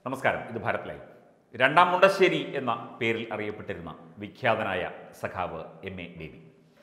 നമസ്കാരം, ഇത് ഭാരത് ലൈവ്. രണ്ടാം മുണ്ടശ്ശേരി എന്ന പേരിൽ അറിയപ്പെട്ടിരുന്ന വിഖ്യാതനായ സഖാവ് MA ബേബി.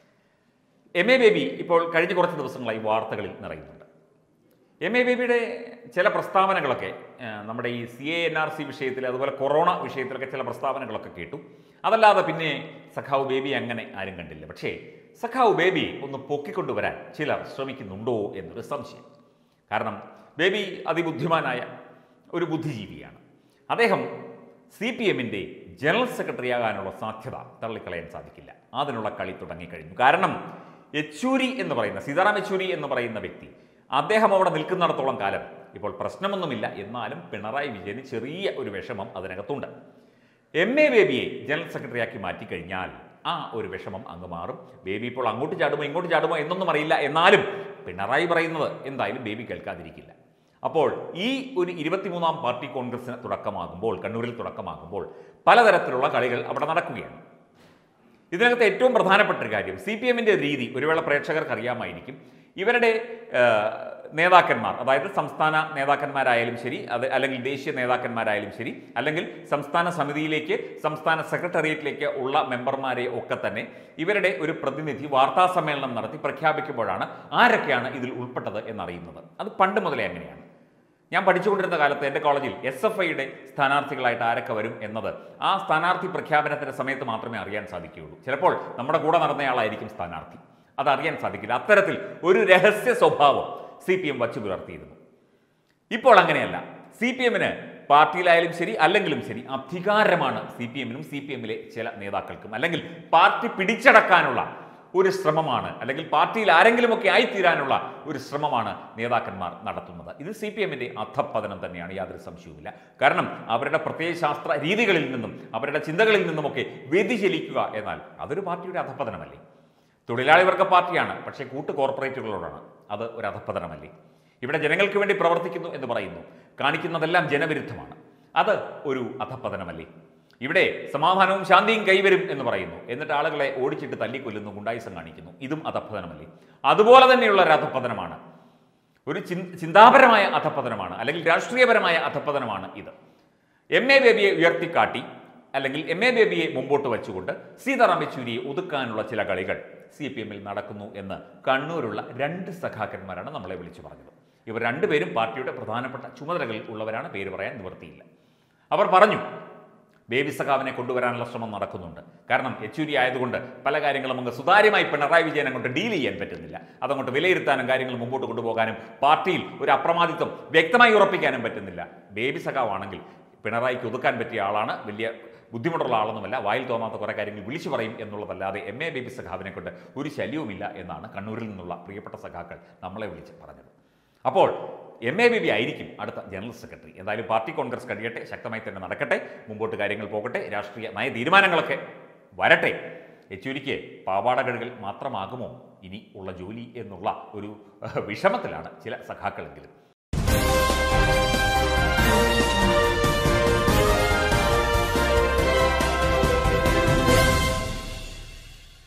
MA ബേബി ഇപ്പോൾ കഴിഞ്ഞ കുറച്ച് ദിവസങ്ങളായി വാർത്തകളിൽ നിറയുന്നുണ്ട്. MA ബേബിയുടെ ചില പ്രസ്താവനകളൊക്കെ നമ്മുടെ ഈ CANRC വിഷയത്തിൽ, അതുപോലെ കൊറോണ വിഷയത്തിലൊക്കെ ചില പ്രസ്താവനകളൊക്കെ കേട്ടു. അതല്ലാതെ പിന്നെ സഖാവ് ബേബി അങ്ങനെ ആരും കണ്ടില്ല. പക്ഷേ സഖാവ് ബേബി ഒന്ന് പൊക്കിക്കൊണ്ടുവരാൻ ചിലർ ശ്രമിക്കുന്നുണ്ടോ എന്നൊരു സംശയം. കാരണം ബേബി അതിബുദ്ധിമാനായ ഒരു ബുദ്ധിജീവിയാണ്. അദ്ദേഹം CPMന്റെ ജനറൽ സെക്രട്ടറി ആകാനുള്ള സാധ്യത തള്ളിക്കളയാൻ സാധിക്കില്ല. അതിനുള്ള കളി തുടങ്ങിക്കഴിഞ്ഞു. കാരണം യെച്ചൂരി എന്ന് പറയുന്ന സീതാറാം യെച്ചൂരി എന്ന് പറയുന്ന വ്യക്തി, അദ്ദേഹം അവിടെ നിൽക്കുന്നിടത്തോളം കാലം ഇപ്പോൾ പ്രശ്നമൊന്നുമില്ല. എന്നാലും പിണറായി വിജയന് ചെറിയ ഒരു വിഷമം അതിനകത്തുണ്ട്. MA ബേബിയെ ജനറൽ സെക്രട്ടറിയാക്കി മാറ്റിക്കഴിഞ്ഞാൽ ആ ഒരു വിഷമം അങ്ങ് മാറും. ബേബി ഇപ്പോൾ അങ്ങോട്ട് ചാടുമോ ഇങ്ങോട്ട് ചാടുമോ എന്നൊന്നും അറിയില്ല. എന്നാലും പിണറായി പറയുന്നത് എന്തായാലും ബേബി കേൾക്കാതിരിക്കില്ല. അപ്പോൾ ഈ ഒരു 23ാം പാർട്ടി കോൺഗ്രസിന് തുടക്കമാകുമ്പോൾ, കണ്ണൂരിൽ തുടക്കമാകുമ്പോൾ പലതരത്തിലുള്ള കളികൾ അവിടെ നടക്കുകയാണ്. ഇതിനകത്ത് ഏറ്റവും പ്രധാനപ്പെട്ട ഒരു കാര്യം, CPMന്റെ രീതി ഒരു വേള പ്രേക്ഷകർക്ക് അറിയാമായിരിക്കും. ഇവരുടെ നേതാക്കന്മാർ, അതായത് സംസ്ഥാന നേതാക്കന്മാരായാലും ശരി, അല്ലെങ്കിൽ ദേശീയ നേതാക്കന്മാരായാലും ശരി, അല്ലെങ്കിൽ സംസ്ഥാന സമിതിയിലേക്ക്, സംസ്ഥാന സെക്രട്ടേറിയറ്റിലേക്ക് ഉള്ള മെമ്പർമാരെ ഒക്കെ തന്നെ ഇവരുടെ ഒരു പ്രതിനിധി വാർത്താ സമ്മേളനം നടത്തി പ്രഖ്യാപിക്കുമ്പോഴാണ് ആരൊക്കെയാണ് ഇതിൽ ഉൾപ്പെട്ടത് എന്നറിയുന്നത്. അത് പണ്ട് മുതലേ അങ്ങനെയാണ്. ഞാൻ പഠിച്ചുകൊണ്ടിരുന്ന കാലത്ത് എൻ്റെ കോളേജിൽ SFIയുടെ സ്ഥാനാർത്ഥികളായിട്ട് ആരൊക്കെ വരും എന്നത് ആ സ്ഥാനാർത്ഥി പ്രഖ്യാപനത്തിൻ്റെ സമയത്ത് മാത്രമേ അറിയാൻ സാധിക്കുകയുള്ളൂ. ചിലപ്പോൾ നമ്മുടെ കൂടെ നടന്നയാളായിരിക്കും സ്ഥാനാർത്ഥി, അതറിയാൻ സാധിക്കില്ല. അത്തരത്തിൽ ഒരു രഹസ്യ സ്വഭാവം CPM വച്ചു പുലർത്തിയിരുന്നു. ഇപ്പോൾ അങ്ങനെയല്ല. CPMന് പാർട്ടിയിലായാലും ശരി അല്ലെങ്കിലും ശരി അധികാരമാണ് CPMനും CPMലെ ചില നേതാക്കൾക്കും. അല്ലെങ്കിൽ പാർട്ടി പിടിച്ചടക്കാനുള്ള ഒരു ശ്രമമാണ്, അല്ലെങ്കിൽ പാർട്ടിയിൽ ആരെങ്കിലുമൊക്കെ ആയിത്തീരാനുള്ള ഒരു ശ്രമമാണ് നേതാക്കന്മാർ നടത്തുന്നത്. ഇത് CPMന്റെ അധപ്പതനം തന്നെയാണ്, യാതൊരു സംശയവുമില്ല. കാരണം അവരുടെ പ്രത്യയശാസ്ത്ര രീതികളിൽ നിന്നും അവരുടെ ചിന്തകളിൽ നിന്നുമൊക്കെ വ്യതിചലിക്കുക എന്നാൽ അതൊരു പാർട്ടിയുടെ അധപ്പതനമല്ലേ? തൊഴിലാളി വർഗ പാർട്ടിയാണ്, പക്ഷേ കൂട്ട് കോർപ്പറേറ്റുകളോടാണ്. അത് ഒരു അധപ്പതനമല്ലേ? ഇവിടെ ജനങ്ങൾക്ക് വേണ്ടി പ്രവർത്തിക്കുന്നു എന്ന് പറയുന്നു, കാണിക്കുന്നതെല്ലാം ജനവിരുദ്ധമാണ്. അത് ഒരു അധപ്പതനമല്ലേ? ഇവിടെ സമാധാനവും ശാന്തിയും കൈവരും എന്ന് പറയുന്നു, എന്നിട്ട് ആളുകളെ ഓടിച്ചിട്ട് തല്ലിക്കൊല്ലുന്നു, ഗുണ്ടായിസം കാണിക്കുന്നു. ഇതും അധപ്പതനമല്ലേ? അതുപോലെ തന്നെയുള്ള ഒരു അധപ്പതനമാണ്, ഒരു ചിന്താപരമായ അധപ്പതനമാണ്, അല്ലെങ്കിൽ രാഷ്ട്രീയപരമായ അധപ്പതനമാണ് ഇത്. MA ബേബിയെ ഉയർത്തിക്കാട്ടി, അല്ലെങ്കിൽ MA ബേബിയെ മുമ്പോട്ട് വെച്ചുകൊണ്ട് സീതാറാം യെച്ചൂരിയെ ഒതുക്കാനുള്ള ചില കളികൾ CPMൽ നടക്കുന്നു എന്ന് കണ്ണൂരുള്ള 2 സഖാക്കന്മാരാണ് നമ്മളെ വിളിച്ചു പറഞ്ഞത്. ഇവർ രണ്ടുപേരും പാർട്ടിയുടെ പ്രധാനപ്പെട്ട ചുമതലകളിൽ ഉള്ളവരാണ്, പേര് പറയാൻ നിവൃത്തിയില്ല. അവർ പറഞ്ഞു ബേബി സഖാവിനെ കൊണ്ടുവരാനുള്ള ശ്രമം നടക്കുന്നുണ്ട്. കാരണം യെച്ചൂരി ആയതുകൊണ്ട് പല കാര്യങ്ങളും അങ്ങ് സുതാര്യമായി പിണറായി വിജയൻ അങ്ങോട്ട് ഡീൽ ചെയ്യാൻ പറ്റുന്നില്ല. അതങ്ങോട്ട് വിലയിരുത്താനും കാര്യങ്ങൾ മുമ്പോട്ട് കൊണ്ടുപോകാനും പാർട്ടിയിൽ ഒരു അപ്രമാദിത്വം വ്യക്തമായി ഉറപ്പിക്കാനും പറ്റുന്നില്ല. ബേബി സഖാവാണെങ്കിൽ പിണറായിക്ക് ഒതുക്കാൻ പറ്റിയ ആളാണ്, വലിയ ബുദ്ധിമുട്ടുള്ള ആളൊന്നുമല്ല, വായിൽ തോന്നാത്ത കുറേ കാര്യങ്ങൾ വിളിച്ചു പറയും എന്നുള്ളതല്ലാതെ MA ബേബി സഖാവിനെ കൊണ്ട് ഒരു ശല്യവുമില്ല എന്നാണ് കണ്ണൂരിൽ നിന്നുള്ള പ്രിയപ്പെട്ട സഖാക്കൾ നമ്മളെ വിളിച്ച് പറഞ്ഞത്. അപ്പോൾ MA ബേബി ആയിരിക്കും അടുത്ത ജനറൽ സെക്രട്ടറി. എന്തായാലും പാർട്ടി കോൺഗ്രസ് കഴിയട്ടെ, ശക്തമായി തന്നെ നടക്കട്ടെ, മുമ്പോട്ട് കാര്യങ്ങൾ പോകട്ടെ, രാഷ്ട്രീയ നയ തീരുമാനങ്ങളൊക്കെ വരട്ടെ. യെച്ചൂരിക്ക് പാവാട കഴുകൽ മാത്രമാകുമോ ഇനി ഉള്ള ജോലി എന്നുള്ള ഒരു വിഷമത്തിലാണ് ചില സഖാക്കളെങ്കിലും.